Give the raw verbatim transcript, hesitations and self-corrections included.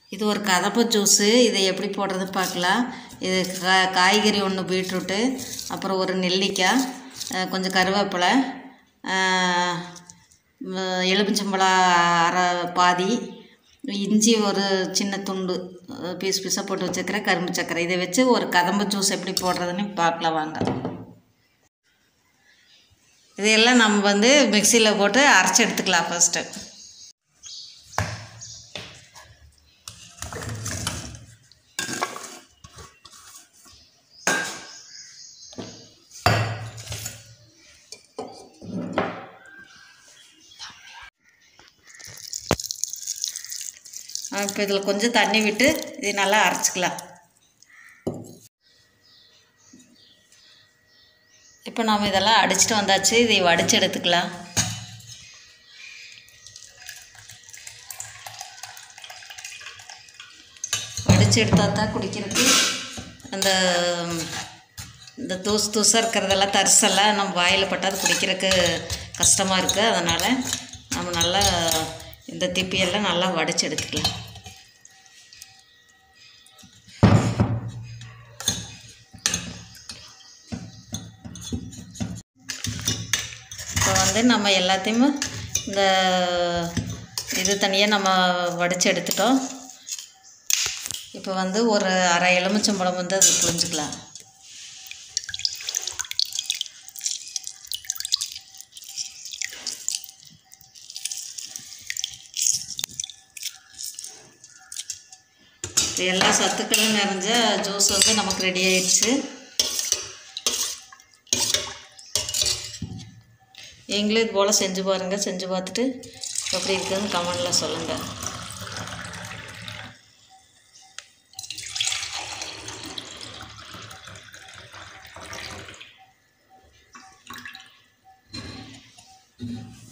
இது ஒரு கதப்பு ஜூஸு. இதை எப்படி போடுறதுன்னு பார்க்கலாம். இது கா காய்கறி ஒன்று, பீட்ரூட்டு, அப்புறம் ஒரு நெல்லிக்காய், கொஞ்சம் கருவேப்பிலை, எலுமிச்சம்பழம் அரை பாதி, இஞ்சி ஒரு சின்ன துண்டு பீஸ் பீஸாக போட்டு வச்சுருக்கிறேன், கரும்பு சர்க்கரை. இதை வச்சு ஒரு கதம்பு ஜூஸ் எப்படி போடுறதுன்னு பார்க்கலாம் வாங்க. இதையெல்லாம் நம்ம வந்து மிக்சியில் போட்டு அரைச்சி எடுத்துக்கலாம் ஃபஸ்ட்டு. இப்போ இதில் கொஞ்சம் தண்ணி விட்டு இது நல்லா அரைச்சிக்கலாம். இப்போ நாம் இதெல்லாம் அடிச்சுட்டு வந்தாச்சு. இதை வடித்து எடுத்துக்கலாம். வடித்து எடுத்தால் தான் குடிக்கிறதுக்கு அந்த இந்த தூசு தூசாக இருக்கிறதெல்லாம் தரிசெல்லாம் நம்ம வாயில் பட்டால் குடிக்கிறதுக்கு கஷ்டமாக இருக்குது. அதனால் நம்ம நல்லா இந்த திப்பியெல்லாம் நல்லா வடித்து எடுத்துக்கலாம். இப்போ வந்து நம்ம எல்லாத்தையுமே இந்த இது தனியாக நம்ம வடித்து எடுத்துட்டோம். இப்போ வந்து ஒரு அரை எலுமிச்சம்பழம் வந்து அது புழிஞ்சிக்கலாம். எல்லா சத்துக்களும் நிறைஞ்ச ஜூஸ் வந்து நமக்கு ரெடி ஆயிடுச்சு. நீங்களும் இது போல் செஞ்சு பாருங்கள். செஞ்சு பார்த்துட்டு எப்படி இருக்குதுன்னு கமெண்டில் சொல்லுங்கள். Mm-hmm.